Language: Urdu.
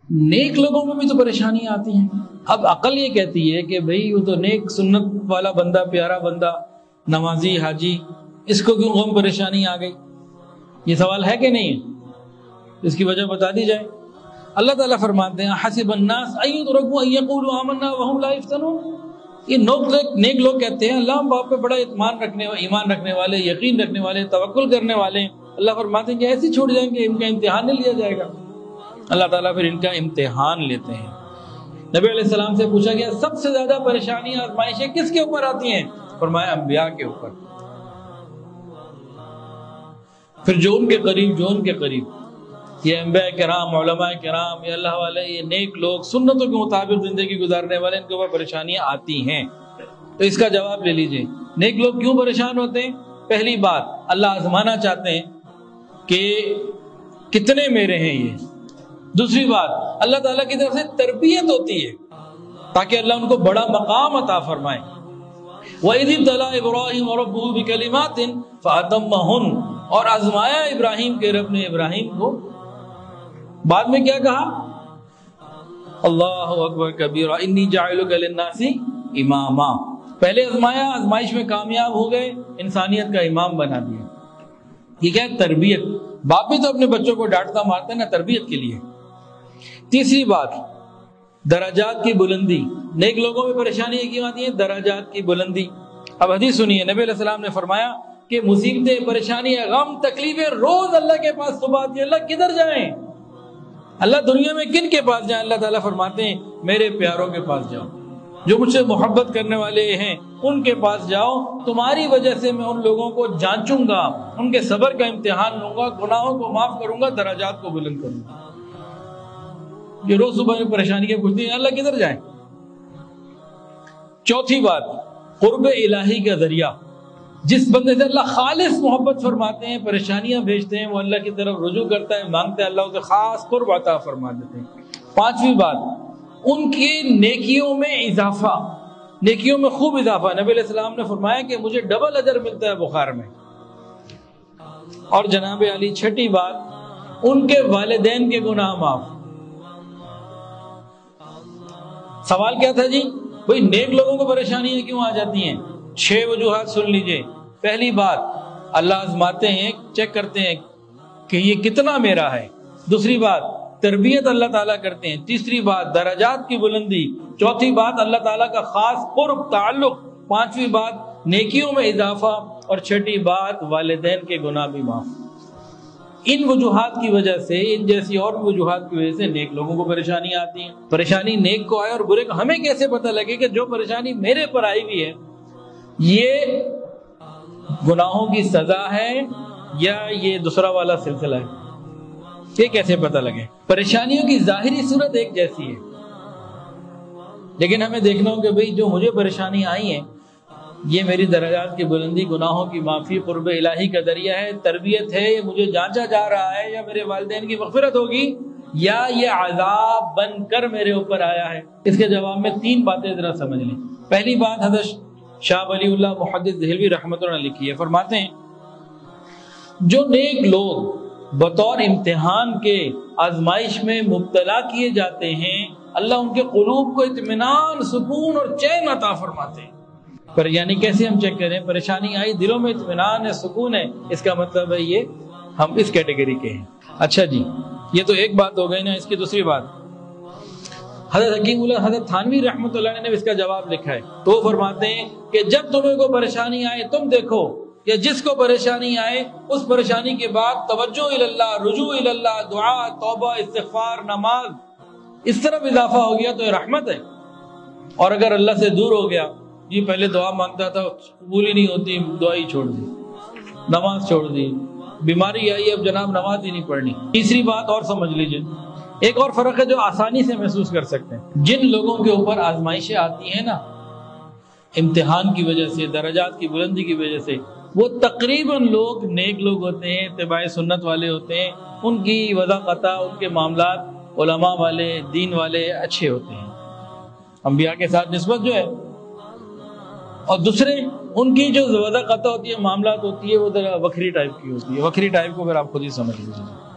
نیک لوگوں میں بھی تو پریشانیاں آتی ہیں. اب عقل یہ کہتی ہے کہ بھئی وہ تو نیک سنت والا بندہ، پیارا بندہ، نمازی، حاجی، اس کو کیوں غم پریشانی آ گئی؟ یہ سوال ہے کہ نہیں ہے؟ اس کی وجہ بتا دی جائے. اللہ تعالیٰ فرماتے ہیں حسب الناس ان یترکوا ان یقولوا آمنا وهم لا یفتنون. یہ نیک لوگ کہتے ہیں اللہ ہم باپ پہ بڑا ایمان رکھنے والے، یقین رکھنے والے، توکل کرنے والے ہیں. اللہ فرماتے ہیں کہ ایسے چھوڑ جائیں گے، ان کا امتحان نہیں لیا جائے گا. اللہ تعالیٰ پھر ان کا امتحان لیتے ہیں. نبی علیہ السلام سے پوچھا گیا سب سے زیادہ پریشانیاں، آزمائشیں کس کے اوپر آتی ہیں؟ فرمایا انبیاء کے اوپر. پھر جو ان کے قریب یہ انبیاء کرام، علماء کرام، یہ اللہ والے، یہ نیک لوگ، سنتوں کے مطابق زندگی گزارنے والے، ان کے اوپر پریشانیاں آتی ہیں. تو اس کا جواب لے لیجئے. نیک لوگ کیوں پریشان ہوتے ہیں؟ پہلی بات، اللہ آزمانا چاہتے ہیں کہ کتنے میرے ہیں یہ. دوسری بات، اللہ تعالیٰ کی طرف سے تربیت ہوتی ہے تاکہ اللہ ان کو بڑا مقام عطا فرمائے. وَإِذِ ابْتَلَىٰ إِبْرَاهِيمَ رَبُّهُ بِكَلِمَاتٍ فَأَتَمَّهُنَّ. اور آزمایا ابراہیم کے رب نے ابراہیم کو. بعد میں کیا کہا؟ اللہ اکبر کبیرہ انی جاعلک للناس اماما. پہلے آزمایا، آزمائش میں کامیاب ہو گئے، انسانیت کا امام بنا دیا. یہ کیا ہے؟ تربیت. باپ بھی تو اپنے بچوں کو ڈانٹتا مارتا ہے نا، تربیت کے لیے. تیسری بات، درجات کی بلندی. نیک لوگوں میں پریشانی کیوں آتی ہیں؟ درجات کی بلندی. اب حدیث سنیے، نبی علیہ السلام نے فرمایا کہ مصیبتیں، پریشانیاں، غم، تکلیفیں روز اللہ کے پاس صبح آتی ہیں. اللہ کدھر جائیں؟ اللہ دنیا میں کن کے پاس جائیں؟ اللہ تعالیٰ فرماتے ہیں میرے پیاروں کے پاس جاؤ، جو مجھ سے محبت کرنے والے ہیں ان کے پاس جاؤ. تمہاری وجہ سے میں ان لوگوں کو جانچوں گا، ان کے صبر کا امتحان لوں گا، گناہوں کو معاف کروں گا، درجات کو بلند کروں گا. یہ روز صبح میں پریشانی کے پوچھتے ہیں اللہ کدھر جائیں؟ چوتھی بات، قرب الہی کا ذریعہ. جس بندے سے اللہ خالص محبت فرماتے ہیں، پریشانیاں بھیجتے ہیں، وہ اللہ کی طرف رجوع کرتا ہے، مانگتا ہے، اللہ اسے خاص قرب عطا فرما دیتے ہیں. پانچویں بات، ان کی نیکیوں میں اضافہ، نیکیوں میں خوب اضافہ. نبی علیہ السلام نے فرمایا کہ مجھے ڈبل اجر ملتا ہے بخار میں. اور جناب علی چھٹی بات، ان کے والدین کے گناہ معاف. سوال کیا تھا جی؟ بھئی نیک لوگوں کو پریشانیاں کیوں آ جاتی ہیں؟ 6 وجوہات سن لیجئے. پہلی بات، اللہ آزماتے ہیں، چیک کرتے ہیں کہ یہ کتنا میرا ہے. دوسری بات، تربیت اللہ تعالیٰ کرتے ہیں. تیسری بات، درجات کی بلندی. چوتھی بات، اللہ تعالیٰ کا خاص قرب، تعلق. پانچویں بات، نیکیوں میں اضافہ. اور چھٹی بات، والدین کے گناہ بھی معاف. ان وجوہات کی وجہ سے، ان جیسی اور وجوہات کی وجہ سے نیک لوگوں کو پریشانی آتی ہیں. پریشانی نیک کو آئے اور برے کو. ہمیں کیسے پتہ لگے کہ جو پریشانی میرے پر آئی ہوئی ہے یہ گناہوں کی سزا ہے یا یہ دوسرا والا سلسلہ ہے؟ یہ کیسے پتہ لگے؟ پریشانیوں کی ظاہری صورت ایک جیسی ہے، لیکن ہمیں دیکھنا ہو کہ بھئی جو مجھے پریشانی آئی ہیں یہ میری درجات کی بلندی، گناہوں کی معافی، قرب الہی کا ذریعہ ہے، تربیت ہے، یہ مجھے جانچا جا رہا ہے، یا میرے والدین کی مغفرت ہوگی، یا یہ عذاب بن کر میرے اوپر آیا ہے. اس کے جواب میں 3 باتیں ذرا سمجھ لیں. پہلی بات، حضرت شاہ ولی اللہ محدث دہلوی رحمۃ اللہ علیہ لکھی ہے. فرماتے ہیں جو نیک لوگ بطور امتحان کے آزمائش میں مبتلا کیے جاتے ہیں، اللہ ان کے قلوب کو اطمینان، سکون اور چین عطا فرماتے ہیں. پر یعنی کیسے ہم چیک کریں؟ پریشانی آئی، دلوں میں اطمینان ہے، سکون ہے، اس کا مطلب ہے یہ ہم اس کیٹیگری کے ہیں. اچھا جی، یہ تو ایک بات ہو گئی نا. اس کی دوسری بات، حضرت حکیم اللہ حضرت تھانوی رحمۃ اللہ علیہ نے اس کا جواب لکھا ہے. تو وہ فرماتے ہیں کہ جب تمہیں کوئی پریشانی آئے، تم دیکھو کہ جس کو پریشانی آئے اس پریشانی کے بعد توجہ اللہ، رجوع اللہ، دعا، توبہ، استغفار، نماز، اس طرف اضافہ ہو گیا تو یہ رحمت ہے. اور اگر اللہ سے دور ہو گیا، یہ پہلے دعا مانگتا تھا، قبول ہی نہیں ہوتی، دعا ہی چھوڑ دی، نماز چھوڑ دی، بیماری آئی، اب جناب نماز ہی نہیں پڑھنی. تیسری بات اور سمجھ لیجئے، ایک اور فرق ہے جو آسانی سے محسوس کر سکتے ہیں. جن لوگوں کے اوپر آزمائشیں آتی ہیں نا امتحان کی وجہ سے، درجات کی بلندی کی وجہ سے، وہ تقریباً لوگ نیک لوگ ہوتے ہیں، اتباع سنت والے ہوتے ہیں. ان کی وضاقتہ، ان کے معاملات علماء والے، دین والے اچھے ہوتے ہیں، انبیاء کے ساتھ نسبت جو ہے. اور دوسرے ان کی جو وضاقتہ ہوتی ہے، معاملات ہوتی ہے، وہ ذرا وکری ٹائپ کی ہوتی ہے. وکری ٹائپ کو پھر آپ خود ہی سمجھ لیجیے.